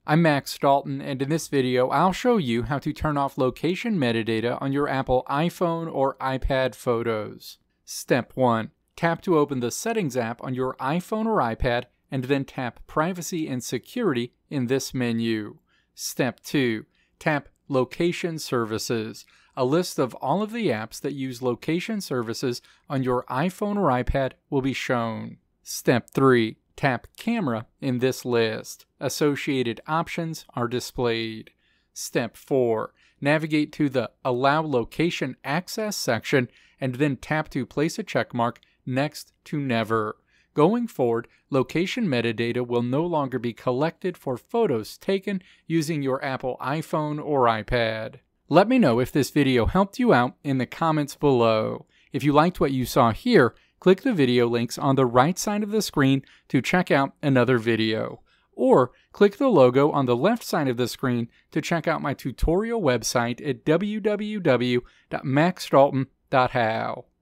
I'm Max Dalton, and in this video I'll show you how to turn off location metadata on your Apple iPhone or iPad photos. Step 1. Tap to open the Settings app on your iPhone or iPad, and then tap Privacy and Security in this menu. Step 2. Tap Location Services. A list of all of the apps that use location services on your iPhone or iPad will be shown. Step 3. Tap Camera in this list. Associated options are displayed. Step 4. Navigate to the Allow Location Access section and then tap to place a checkmark next to Never. Going forward, location metadata will no longer be collected for photos taken using your Apple iPhone or iPad. Let me know if this video helped you out in the comments below. If you liked what you saw here, click the video links on the right side of the screen to check out another video. Or click the logo on the left side of the screen to check out my tutorial website at www.maxdalton.how.